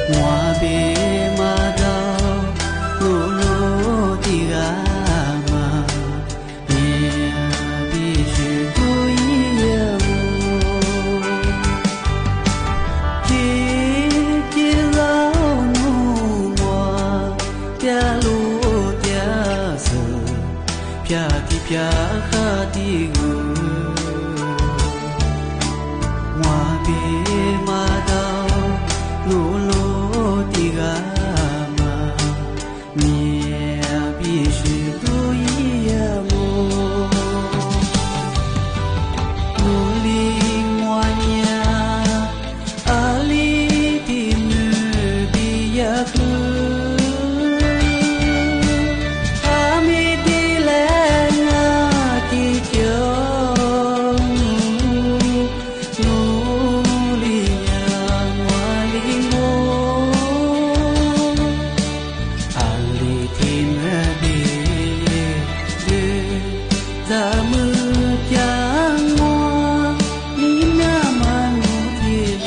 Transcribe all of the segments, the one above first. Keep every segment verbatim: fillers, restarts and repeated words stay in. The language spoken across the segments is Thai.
Ngoa bề mà đau nô nô đi gà mà nhẹ bị sự tôi yêu chỉ chỉ lâu nụ ngoa tia lu tia sờ pia ti pia khá ti gu ngoa bề mà đau nô nô đi gà mà nhẹ bị sự tôi yêu nô li ngoa nhà ali tìm nữ bị ya khứ ami đi lên ngã đi chờ nô li nhà ngoa li ngô ali tìm bị ra mưa chẳng ngoa ni na mà nụ thiên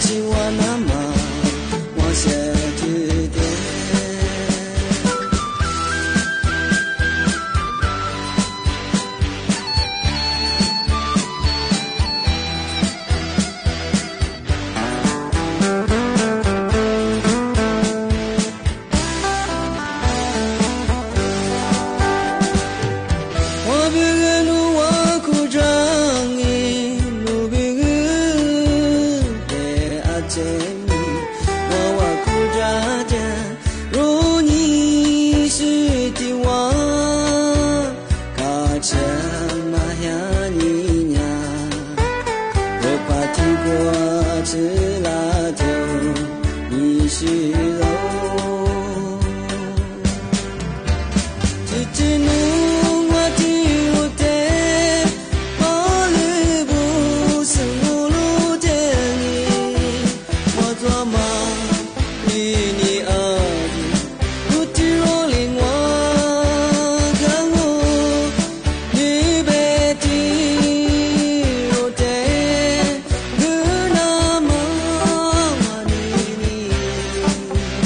เ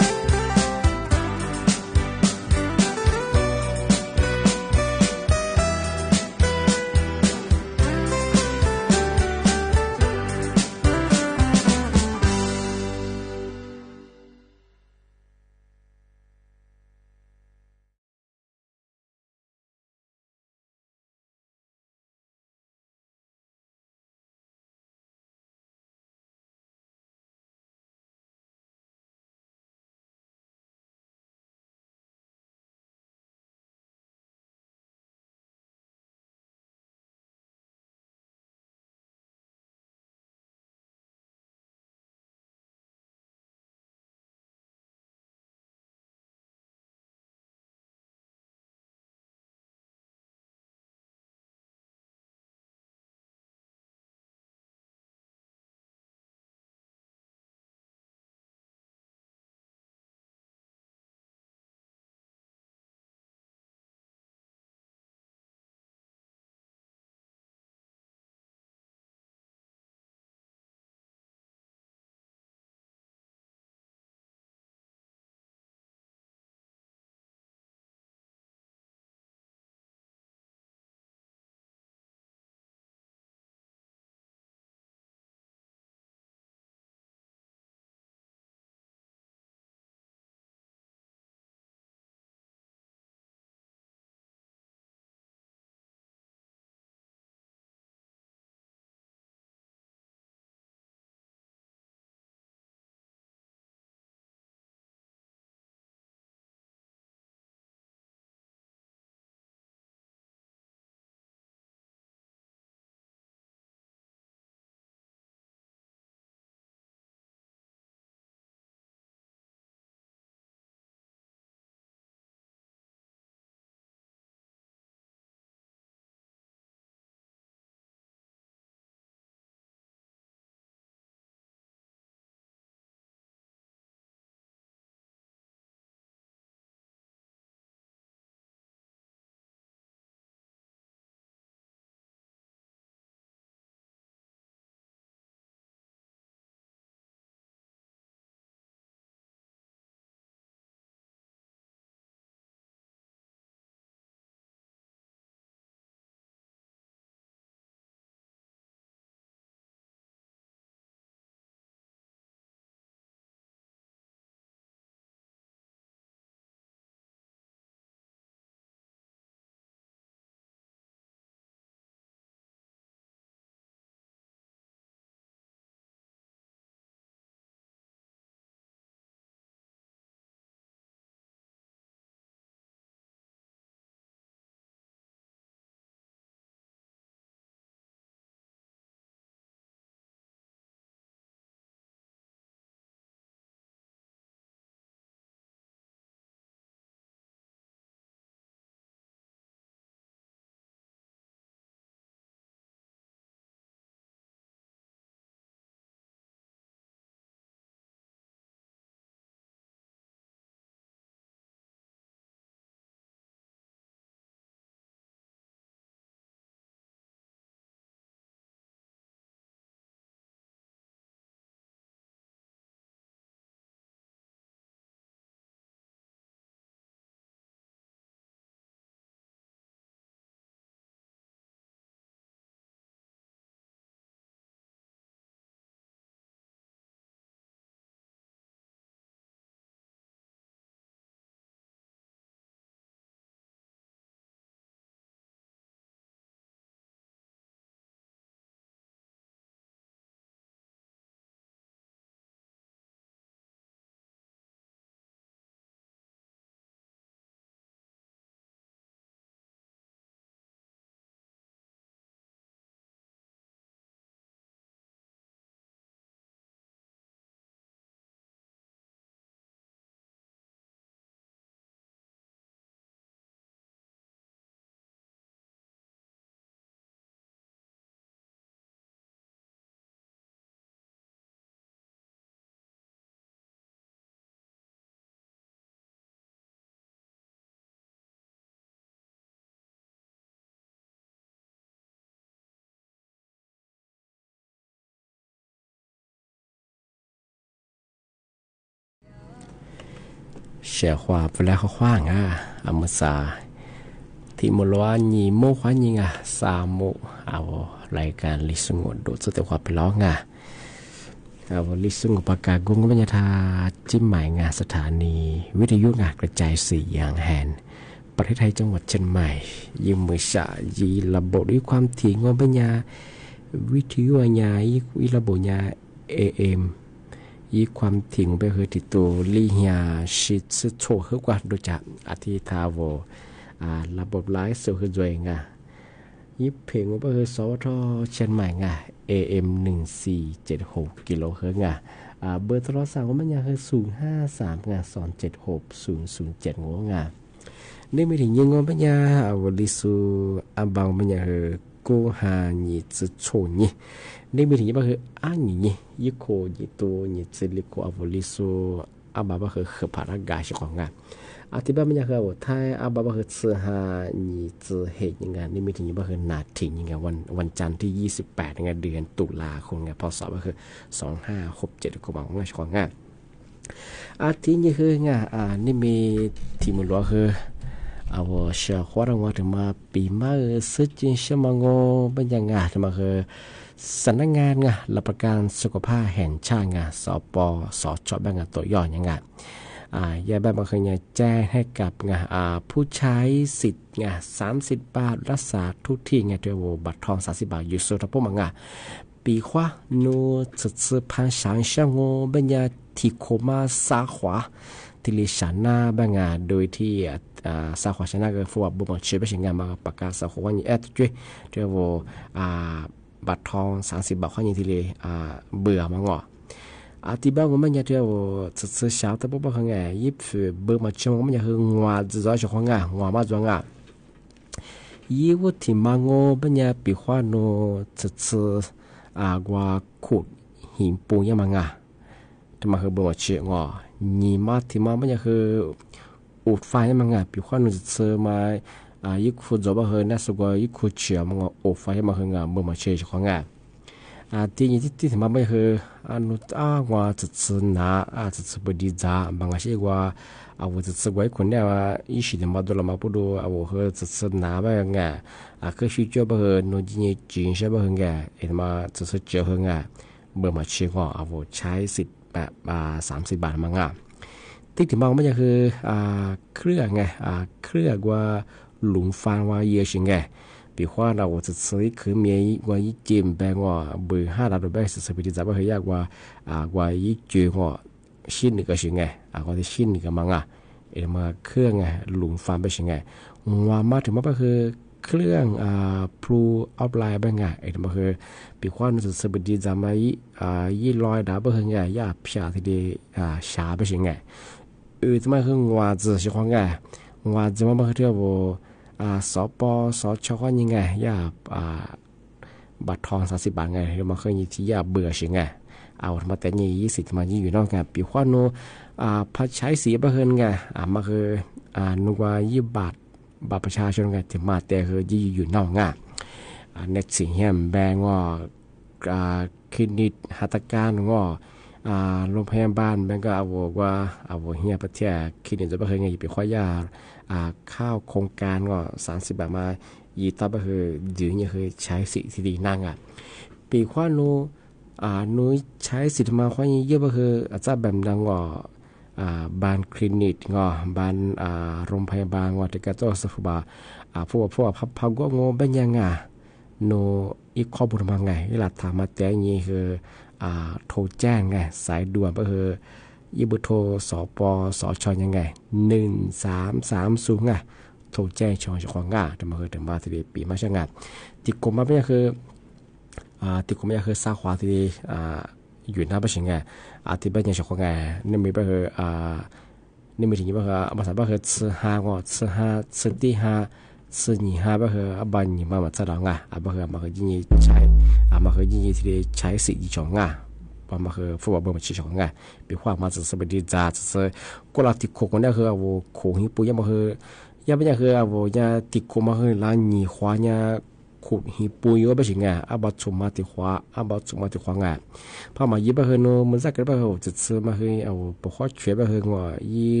เสียว่าไปแล้วเขาขว้างอ่ะอามุสาที่มลวานีโมขวานีอ่ะสามโมเอารายการลิสงโดดสุดแต่ว่าไปล้องอ่ะเอาลิสงปากกากุ้งบรรยาจิ้มหมายงานสถานีวิทยุงานกระจายสี่อย่างแห่งประเทศไทยจังหวัดเชียงใหม่ยิมมือสายีระบบด้วยความถี่งบรรยาวิทยุญาอีระบบญา เอ เอ็ม ยี่ความถี่ไปคือติดตัวลีเฮียชิดสุดโชว์กว่าโดยจากอธิทาวอ่าระบบไลฟ์สื่อคือด้วยไงยี่เพลงไปคือสวทเชียงใหม่ไง เอ เอ็ม หนึ่งสี่เจ็ดหกกิโลเฮิรตซ์ไงอ่าเบอร์โทรศัพท์ของมันยังคือศูนย์ห้าสามไงสองเจ็ดหกศูนย์ศูนย์เจ็ดงงไงนี่ไม่ถึงยังงปัญญาเอาลิสูอันบางปัญญาคือกูหาหยิบจะโชว์นี่นี่ไม่ถึงยังคืออันนี้ยี่โคยี่ตัวยี่จะลิโกเอาลิสูอันบางคือคือผ่านกายใช่ของงานอธิบายปัญญาคือว่าไทยอันบางคือซื้อหาหยิบจะเหตุยังไงนี่ไม่ถึงยังคือนาทียังไงวันวันจันทร์ที่ยี่สิบแปดยังไงเดือนตุลาคมไงพศก็คือสองห้าหกเจ็ดกูบอกว่าของงานอาทิตย์นี้คือไงอ่านี่มีทีมหลวงคือเอาเชื่อว่าเราถึงมาปีมาซื้อจริงใช่ไหมงอเป็นยังไงถึงมาคือสำนักงานไงรับประกันสุขภาพแห่งชาติไงสปสชแบ่งตัวย่อยังไงอ่ายาแบบมาเคยแจ้งให้กับไงอ่าผู้ใช้สิทธิ์ไงสามสิบบาทรักษาทุกที่ไงเดียวบัตรทองสามสิบบาทอยู่สุดท้ายพวกมันไงปีขวาโน้จะซื้อพันสามช่างงอเป็นยาที่โคมาสาขวาที่ลิชานาบางงานโดยที่อ่าสาขวาชนะก็ฟัวบุญเชื่อไปเชียงงานมาประกาศสาขวานี่เอ็ดจุ้ยเดี๋ยวอ่าบัตรทองสามสิบบาทข้อนี้ที่เลยอ่าเบื่อมั้งอ่ะอาทิตย์บ้างมันยังเดี๋ยวจะซื้อเช้าแต่พวกบางไงยิบเบื่อมาเชื่อมันยังคืองัวจะจ่ายช่วงงานงัวมาจ่วงงานยี่วุฒิมังโง่เป็นยังปีขวาโนจะซื้ออ่ากว่าขุดหินปูยังมังอ่ะแต่มาคือเบื่อมาเชื่องอนี่มาที่มามันยังคืออุดไฟมันไงปีขวาโนจะซื้อมาอ่ายิ่งขุดจบมาคือน่าสกว่ายิ่งขุดเชื่อมันก็อุดไฟมันคืองานเบื่อมาเชื่อช่วงงานอ่าที่นี่ที่ที่มาไม่คืออ่านุตอ่ากว่าจะซื้อหนาอ่าจะซื้อบดีจ้าบางทีว่าอ่าว่าจะซื้อไว้คนเนี่ยว่าอีสิเนี่ยมาดูละมาพูดดูอ่าว่าคือจะซื้อหนาไปไงอ่าคือชีวิตแบบคือโน้ตยี่จีนใช่ไหมไงเอ็นมาจะซื้อเจอไงเบื่อมาเชื่อว่าอ่าว่าใช้สิทธิ์แบบอ่าสามสิบบาทมั้งอ่ะที่ที่มาไม่ใช่คืออ่าเครื่องไงอ่าเครื่องว่าหลุมฟันว่าเยอะชิงไงปีขวาเราจะซื้อคือมีว่ายี่จิมแบงว่าเบอร์ห้าเราแบงจะซื้อไปที่จะไม่เคยยากว่าอ่าว่ายี่จืดว่าชิ้นหนึ่งก็ชิงไงอ่าว่าที่ชิ้นหนึ่งก็มังอ่ะเอ็มมาเครื่องไงหลุมฟันไปชิงไงว่ามาถึงมาก็คือเครื่องอ่าพลูอัพไลน์ไปไงเอ็มมาคือปีขวาเราจะซื้อไปที่จะไม่อ่ายี่ลอยดาไปไงยาพิจารที่อ่าชาไปชิงไงเออจะมาคือว่าจะชิงไงว่าจะมาคือเที่ยวอ่าสปสชก็ยังไงยาอ่าบัตรทองสามสิบบาทไงเรามาเคยยี่ที่ยาเบื่อใช่ไงเอามาแต่ยี่ยี่สิบมายี่อยู่นอกไงปีขวาโนอ่าพัดใช้สีบ้าเฮินไงอ่ามาคืออ่านึกว่ายี่บาทบัตรประชาชนไงที่มาแต่คือยี่อยู่นอกไงอ่าเน็ตสิงห์แบงว่าอ่าคลินิกหัตถการว่าอ่าโรงพยาบาลแบงก็เอาว่าเอาเฮียประเทศคลินิกจะบ้าเฮินไงปีขวายาอ่าข้าวโครงการก็สามสิบบาทมายีต่อไปคือยืนยังคือใช้สิทธิดีนั่งอ่ะปีขวานูอ่านูใช้สิทธิมาขวาเยอะก็คืออาจจะแบบดังว่าอ่าบ้านคลินิกก็บ้านอ่าโรงพยาบาลว่าแต่ก็ต้องสักบาอ่าพวกพวกพับพับก็งอเป็นยังไงโนอีกข้อมูลมาไงเวลาถามมาแต่นี้คืออ่าโทรแจ้งไงสายด่วนก็คือยี่บุโทรสปสชยังไงหนึ่งสามสามศูนย์ไงโทรแจ้งชองชของงาแต่มาคือถึงมาทีเดียวปีมาช่างงานติดกลมมาไม่คืออ่าติดกลมไม่คือซาขวาทีเดียวอ่าอยู่หน้าไปช่างงานอาทิตย์เป็นยังชของงานนี่มีไปคืออ่านี่มีถึงยี่ไปคือภาษาไปคือซื้อห้าก็ซื้อห้าซื้อที่ห้าซื้อยี่ห้าไปคืออันบันยี่มามาจะหลังอ่ะอันไปคือมาคือยี่ใช้อ่ามาคือยี่ทีเดียวใช้สิยี่ชองงามาคือฟุตบอลเบอร์มาชี้ช่องไงปีขวามาจะสบดีจ้าจะก็ลาติโคคนนี้คือเอาโคหิปุยมาคือยังไม่ยังคือเอาเนี่ยติโคมาคือร้านยี่ขวาเนี่ยโคหิปุยก็ไม่ใช่ไงอาบัตสุมาติขวาอาบัตสุมาติขวาไงพอมายี่ไปคือโนมันสักกันไปคือจะซื้อมาคือเอาปกข้อเชื่อไปคือว่ายี่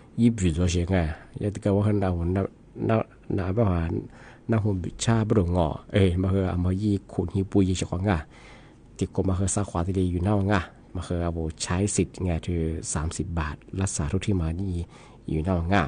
ยิบอยู่ตัวเชียงไงยัดก็ว่าคนเราหน้าหน้าหน้าแบบว่าหน้าหุ่นชาบดงอเอ้มาคือเอามายี่ขุนยี่ปุยยี่เฉพาะงาติดก็มาคือซาขวาที่ดีอยู่หน้างามาคือเอาใช้สิทธิ์ไงคือสามสิบบาทรักษาทุกที่มานี่อยู่หน้างา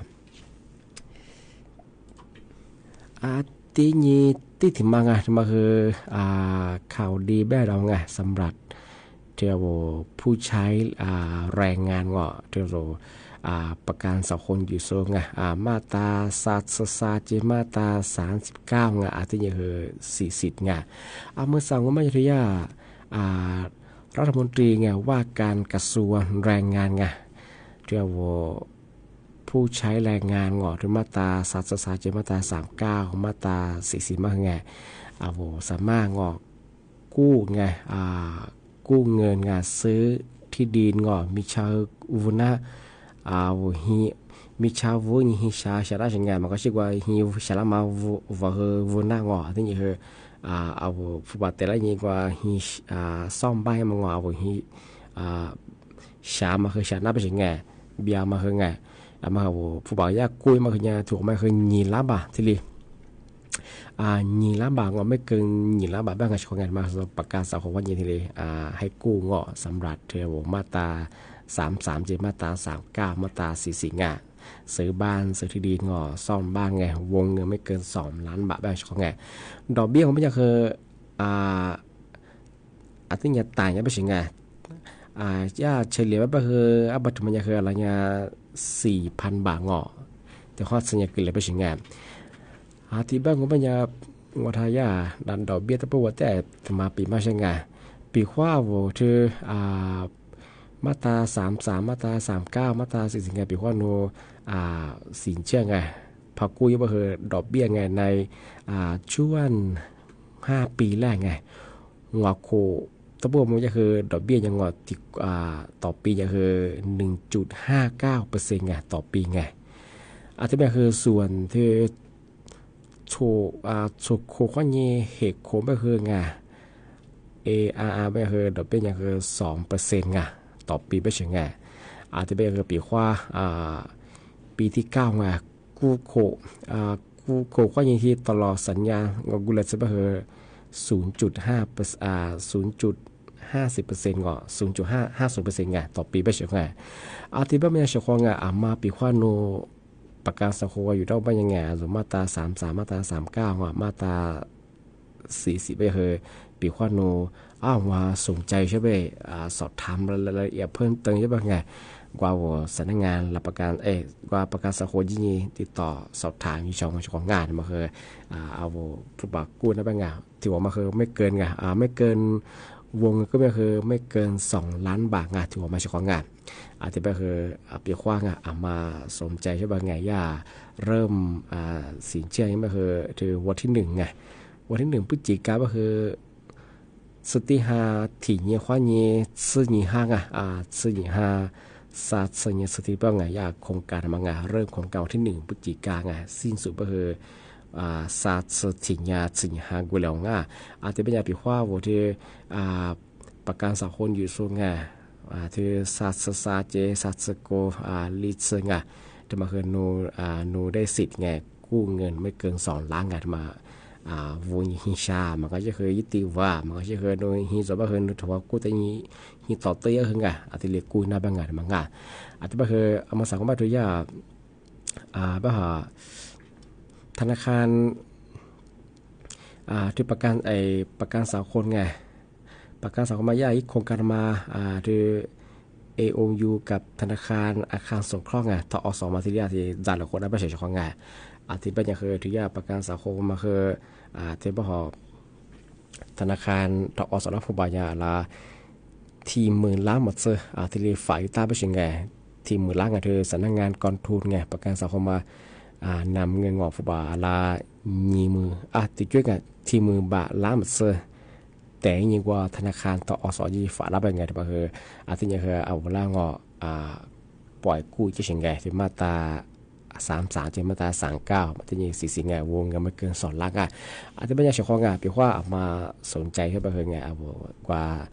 อาทีนี้ที่ถึงมาไงมาคืออ่าข่าวดีแบบเราไงสำหรับเจ้าผู้ใช้อ่าแรงงานก็เจ้าอ่าประกันสังคมอยู่โซงไงอ่ามาตราสาสสาเจมาตราสามสิบเก้าไงอาทิตย์คือสี่สิบไงเอาเมื่อสั่งว่าไม่ใช่ยาอ่ารัฐมนตรีไงว่าการกระทรวงแรงงานไงเจ้าผู้ใช้แรงงานงอหรือมาตราสาสสาเจมาตราสามเก้ามาตราสี่สิบมาไงอ่าโหสามารถงอกู้ไงอ่ากู้เงินงานซื้อที่ดินงอมีชาวอุณาอ่าฮีมีชาววุ้นฮีชาชาได้ยังไงมันก็ชื่อว่าฮีชาลามาวุวะเฮวุ้นน่างอที่นี่คืออ่าเอาผู้บาดเจ็บอะไรนี่กว่าฮีอ่าซ่อมบ้านมันงอเอาฮีอ่าชามาคือชาหน้าเป็นยังไงเบียมาคือไงอ่ามาเอาผู้บาดยากุ้ยมาคือเนี่ยถูกไหมคือยีล้านบาทที่ลีอ่ายีล้านบาทงอไม่เกินยีล้านบาทบ้างกับของงานมาประกาศสังคมวันยีที่ลีอ่าให้กู้งอสำหรับเทวมาตราสามสามเจมาตราสามเก้ามาตราสี่สี่งาซื้อบ้านซื้อที่ดินงอซ่อมบ้านไงวงเงินไม่เกินสองล้านบาทแบบของไงดอกเบี้ยของมันจะคืออ่าอาทิตย์เนี่ยต่างกันไปสิไงอ่าย่าเฉลี่ยว่าคืออับัตมันจะคืออะไรเงี้ยสี่พันบาทงอแต่ข้อสัญญาเกินเลยไปสิไงอาทิตย์บ้านของมันจะงอทายาดันดอกเบี้ยตั้งแต่แต่มาปีมาใช่ไงปีขว้าโวคืออ่ามาตราสามสามมาตราสามเก้ามาตราสี่สิบไงปีว่าโนอ่าสินเชื่อไงพักกู้ยก็คือดอกเบี้ยไงในอ่าช่วงห้าปีแรกไงงอโคตะบวมันจะคือดอกเบี้ยยังงอติอ่าต่อปีจะคือหนึ่งจุดห้าเก้าเปอร์เซ็นต์ไงต่อปีไงอาจจะเป็นคือส่วนที่โชอ่าโชโคข้อนี้เหตุโคไม่คือไง เอ อาร์ อาร์ ไม่คือดอกเบี้ยยังคือสองเปอร์เซ็นต์ไงต่อปีไม่ใช่ไงอาจจะเป็นปีขว้าอ่าปีที่เก้าไงกู้โคอ่ากู้โคก็ยังที่ตลอดสัญญาเงินกู้เลยจะเป็นศูนย์จุดห้าเปอร์เซ็นต์อ่าศูนย์จุดห้าสิบเปอร์เซ็นต์ก็ศูนย์จุดห้าห้าศูนย์เปอร์เซ็นต์ไงต่อปีไม่ใช่ไงอาทิตย์บ้านไม่ใช่ของไงอามาปีขว้าโนประกันสังคมอยู่ได้บ้างยังไงสมมาตราสามสามมาตราสามเก้าอ่ะมาตราสี่สิบไปคือปีขว้าโนอ้าวมาสนใจใช่ไหมอ่าสอบถามรายละเอียดเพิ่มเติมใช่ไหมไงกว่าว่าสำนักงานรับประกันเอ๊ะกว่าประกันสังคมยี่ติดต่อสอบถามมีช่องของงานมาคืออ่าเอาผู้บักกู้นะบ้างไงที่ว่ามาคือไม่เกินไงอ่าไม่เกินวงก็ไม่คือไม่เกินสองล้านบาทไงที่ว่ามาช่ของงานอาจจะไปคือปีขว้างอ่ะอ่ามาสนใจใช่ไหมไงย่าเริ่มอ่าสินเชื่อใช่ไหมคือถือวันที่หนึ่งไงวันที่หนึ่งพฤศจิกายนก็คือสติหาถี่เงี้ยขว้าเงี้ยซื้อเงี้ยห้างอ่ะอ่าซื้อเงี้ยห้าซาเซียสติเป้าไงอยากโครงการมางานเริ่มของเก่าที่หนึ่งพฤศจิกายนไงสิ้นสุดก็คืออ่าซาสติญาสิญหากุเลงอ่ะอาจจะเป็นยาปีขว้าว่าที่อ่าประกันสังคมอยู่ส่วนไงอ่าที่ซาสซาเจซาสโกอ่าลิซไงจะมาคือโนอ่าโนได้สิทธิ์ไงกู้เงินไม่เกินสองล้านไงมาอ่าวุ้นหิชามันก็จะเคยยึดตีว่ามันก็จะเคยโดยหิจบก็เคยถือว่ากู้แต่ยี่หิต่อเตี้ยขึ้นไงอาจจะเรียกกู้หน้าบางงานบางงานอาจจะไปเคยเอามาสั่งก็มาตัวยาอ่าบ้าธนาคารอ่าที่ประกันไอประกันสังคมไงประกันสังคมมาย่าอีกโครงการมาอ่าที่ เอ โอ ยู กับธนาคารอาคารสงเคราะห์ไงทอสมาที่ยาที่จ่ายหลักคนได้ไม่ใช่เฉพาะไงอาทิตย์เป็นอย่างคือที่ยาประกันสังคมมาคืออ่าที่บ่อธนาคารทอสผู้บริยาละทีหมื่นล้านหมดเสืออาทิตย์ฝ่ายตาไปเชียงไงทีหมื่นล้านไงเธอสำนักงานกองทุนไงประกันสังคมมาอ่านำเงินงอกผู้บริลายีมืออาทิตย์ช่วยกันทีมือบาทล้านหมดเสือแต่ยิ่งกว่าธนาคารต่ออสยี่ฝารับเป็นไงที่คืออาทิตย์นี้คือเอาเวลางออ่าปล่อยกู้ที่เชียงไงที่มาตราสามสามเจมาตราสามเก้ามาที่นี่สี่สิบไงวงเงินไม่เกินสองล้านอ่ะอาจจะเป็นอย่างเฉพาะงานเพียงว่าเอามาสนใจแค่ไปคือไงเอากว่า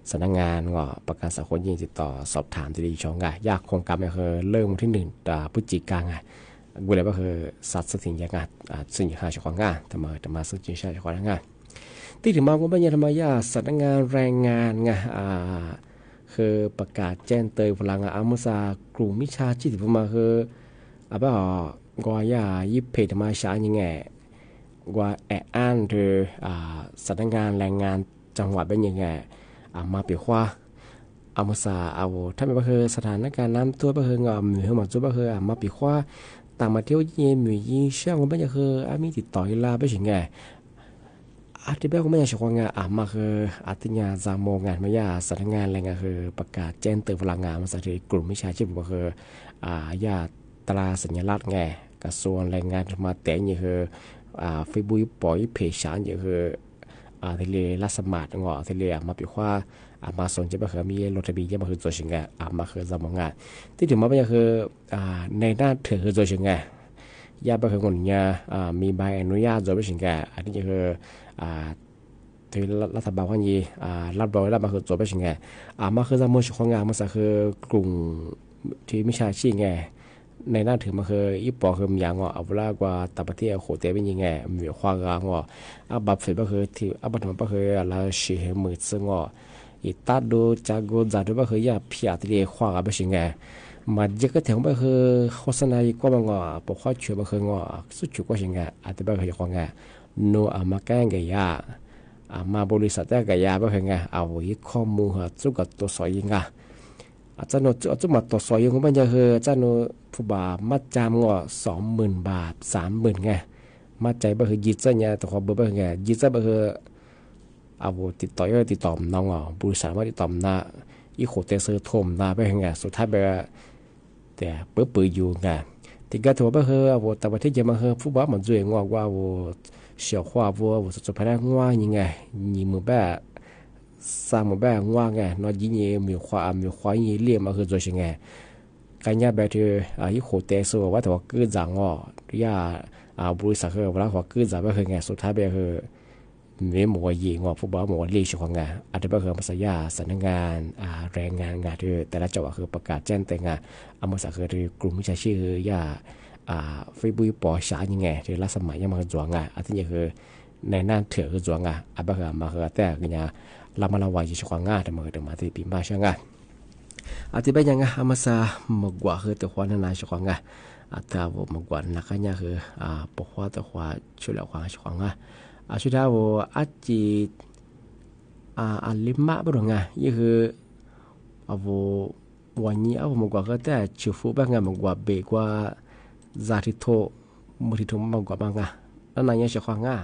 สำนักงานก็ประกันสังคมยิงติดต่อสอบถามที่ดีช่องไงยากโครงการก็คือเริ่มวันที่หนึ่งพฤศจิกายนไงกูเลยก็คือสัตว์สิ่งอย่างงานสิ่งหาเฉพาะงานทำไมทำมาซึ่งจริงใช่เฉพาะงานที่ถึงมาก็ไม่ยังทำไมยาสำนักงานแรงงานไงอ่าคือประกาศแจ้งเตือนพลังอามุสากลุ่มมิชาชีพที่มาคืออ่ะบ่ก็ยายิบเพจมาช้ายังไงว่าแอบอ้างคืออ่าสำนักงานแรงงานจังหวัดเป็นยังไงอ่ามาเปียว่าอามุสาเอาถ้าเป็นก็คือสถานการณ์น้ำท่วมก็คืองอมหรือหมดจุดก็คืออ่ามาเปียว่าต่างมาเที่ยวเยี่ยมอยู่ยี่เชื่อว่าเป็นก็คืออามีติดต่ออีลาไปถึงไงอาทิตย์แรกก็ไม่อยากจะว่างานอ่ะมาคืออาทิตย์งานจามงงานไม่ยาสถานงานแรงงานคือประกาศแจ้งเตือนพลังงานมาสักทีกลุ่มวิชาชีพก็คืออ่าญาตราสัญลักษณ์ไงกระทรวงแรงงานมาแต่งอย่างคืออ่าเฟซบุ๊กปล่อยเพจฉานอย่างคืออ่าทะเลลัสมาดงอทะเลมาปีว่าอ่ามาสนใจมาคือมีรถทะเบียนมาคือตัวชิงไงอ่ามาคือจามงงานที่ถึงมาเป็นคืออ่าในด้านเถื่อนคือตัวชิงไงยาไปคือคนเนี่ยอ่ามีใบอนุญาตโดยไม่ชิงไงอันนี้คืออ่าที่รัฐบาลว่ายีอ่ารับรองแล้วมาคือตัวไปชิงไงอ่ามาคือจำนวนชิงงานมาสักคือกลุ่มที่มิชาชีไงในหน้าถือมาคือญี่ปุ่นคือมีอย่างอ่ะเอาเวลากว่าต่างประเทศโหเตเป็นยังไงมีความงามอ่ะอาบับเฟก็คือที่อาบัตมันก็คือเราเชื่อมือซึ่งอ่ะอีตัดดูจากกูจัดดูก็คือยาพิจารณาความกันไปชิงไงมาเจอก็ถึงก็คือโฆษณาอีกก็มันอ่ะพวกเขาช่วยก็คืออ่ะสุดจุกก็ชิงไงอาจจะก็คือความงามโนอามาแกงไงยาอามาบริษัทแต่ก็ยาก็คือไงเอาอีกข้อมูลหาจุกกับตัวสอยยังไงอาจารย์โนจุกมาตัวสอยยังก็มันจะคืออาจารย์โนผู้บ่ามัดจำก็สองหมื่นบาทสามหมื่นไงมัดใจก็คือยึดซะเนี่ยแต่ความเบอร์ก็คือไงยึดซะก็คือเอาติดต่อก็ติดต่อน้องอ่ะบริษัทว่าติดต่อหน้าอีโคเตซื้อทมหน้าไปไงสุดท้ายไปแต่เปิดเปิดอยู่ไงที่ก็ถือว่าคือว่าแต่ประเทศจะมาคือผู้บ่ามันช่วยงอกว่าว่า小花窝我是做拍来我应该你没办三没办我个那一年没花没花一年嘛去做些个กันยาแบบที่อ่ายี่โคเตสว่าแต่ว่ากือจังอ่ะย่าอ่าบริษัทคือเวลาว่ากือจังก็คือไงสุดท้ายแบบคือไม่หมดยิงว่าผู้บ่าวหมดเลี้ยงของงานอาจจะเป็นคือภาษายาสำนักงานอ่าแรงงานงานที่แต่ละจังหวัดคือประกาศแจ้งแต่งงานอามาสักคือกลุ่มวิชาชีพย่าอ่าเฟซบุ๊กปอชายังไงที่รัศมียังมาจวงงานอันที่คือในน่านเถื่อคือจวงงานอาจจะคือมาคือแต่ก็เนี่ยลามาลาวายของงานแต่มาคือมาที่ปีมาช่างงานอาทิตย์เป็นยังไงอามาซามากว่าคือตัวความน่าชอบงาอาถ้าว่ามากว่านักเนี่ยคืออ่าปกว่าตัวความช่วยเหลือความชอบงาอาชุดท้ายว่าอาจีอ่าอันลิมมาบ่รู้ไงยี่คือเอาวันนี้เอามากว่าก็แต่ชิฟูแบบไงมากว่าเบกว่าซาติโตมุทิโตมากกว่าบางไงแล้วนายยังชอบงา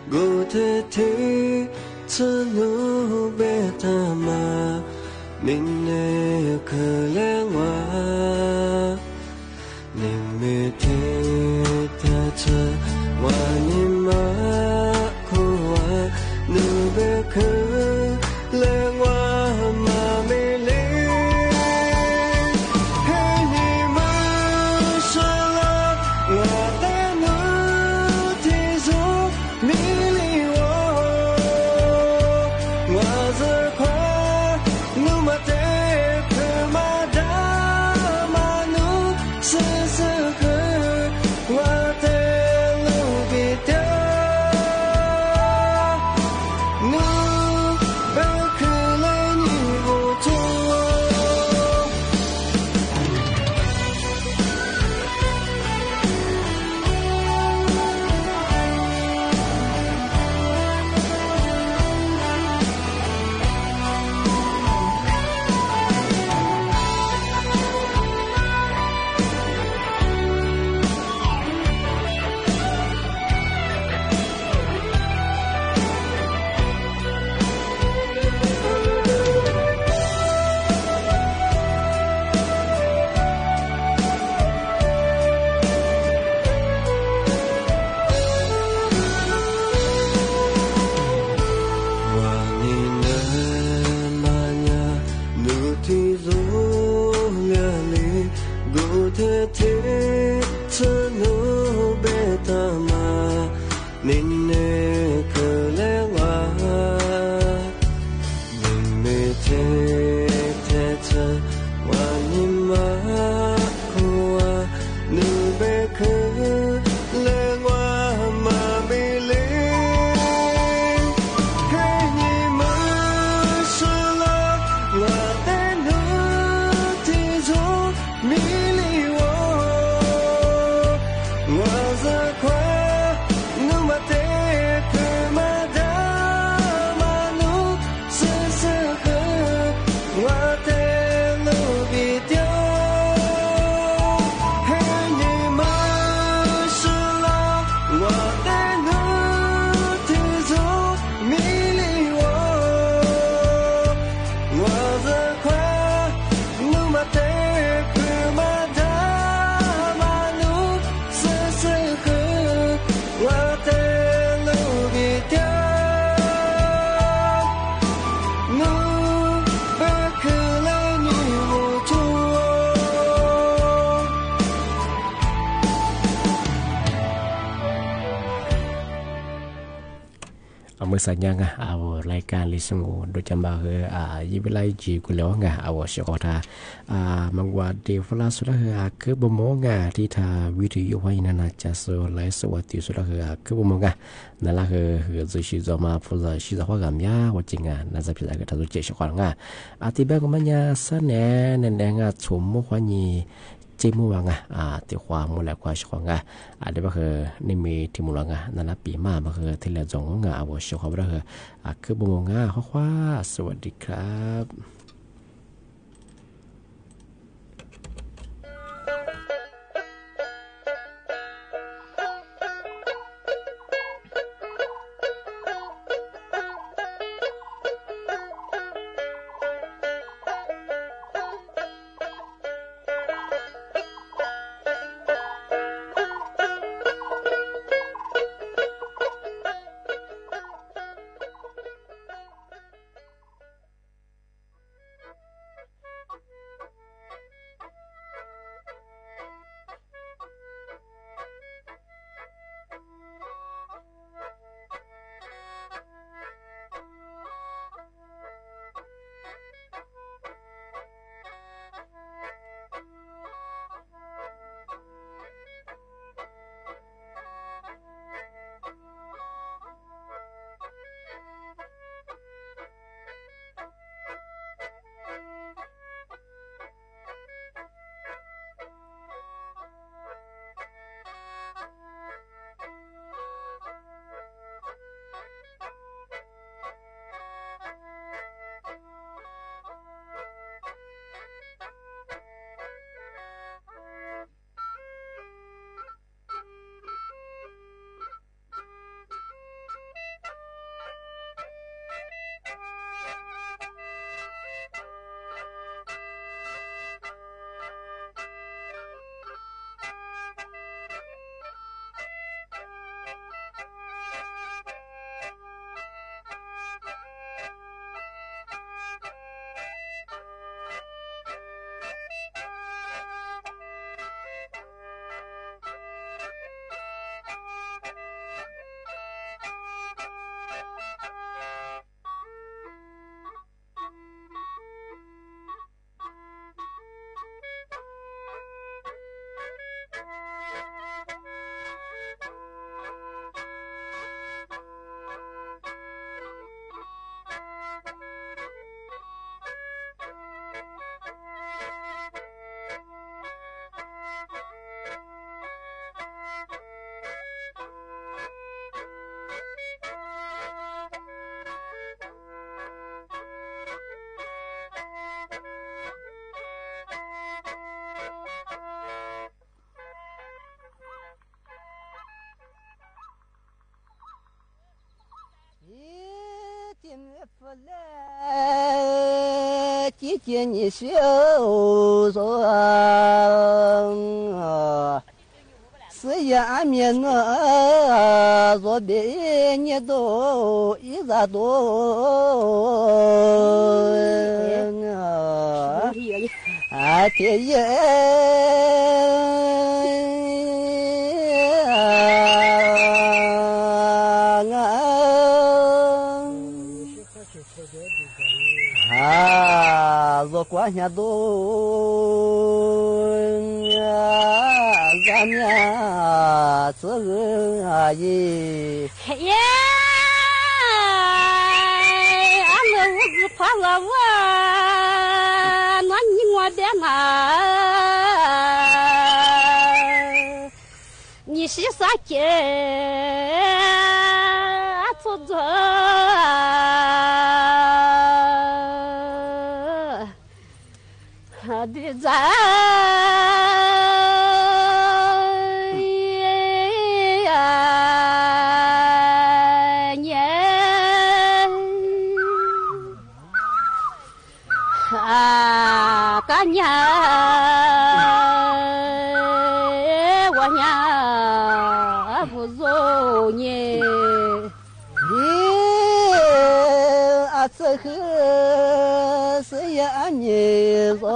go te te tsanu betama minne kelengwa nimme te te tsa wanima kuwa nube kelengwa ma mele hey ni ma shala wa ta nu ti zo mi li wo wa za kwa nu ma te ke ma da ma nu se se ke wa te lu bi te nu be ke le ni wo to เมื่อสัญญาณเอารายการลิสงูโดยจำบาเฮอ่ายิบไลจีกุแล้วงาเอาเสียกอทาอ่ามังวาเดฟลาสุดาเฮอาคือบมงาที่ทาวิทยุไว้นานาจะโซไลสวัสดีสุดาเฮอาคือบมงานั่นละเฮเฮจะชิจอมาพูดชิจอว่ากำยาว่าจริงอ่ะน่าจะพิจารณาทัศน์เจชกรงาอาทิแบบมันยาสแนนแดงอ่ะชมมุขวานีเจมูวังอ่ะอ่าที่ความมูลและความชกงาอ่าเดี๋ยวก็คือนี่มีที่มูลงานั่นละปีมามาคือที่เหลือจงงาเอาชกเขาไปเลยอ่ะคือบมงาข้อควาสวัสดีครับ姐姐你小说，是呀面那左边你都一咋多啊天爷啊，我关下都咱们这个阿姨， 耶，俺们屋子怕了我，那你我的哪？你是啥姐？走走。的在呀年啊干年我娘不走你你啊这个是呀你走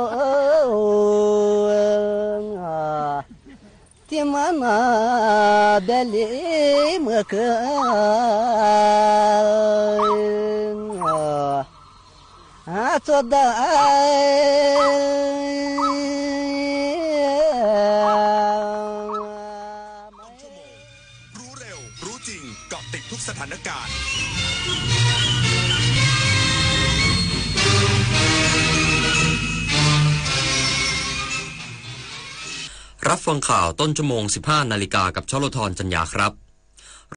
啊的妈那的里么个啊做的รู้เร็วรู้จริงเกาะติดทุกสถานการณ์รับฟังข่าวต้นชั่วโมงสิบห้านาฬิกากับชลธรจัญญาครับ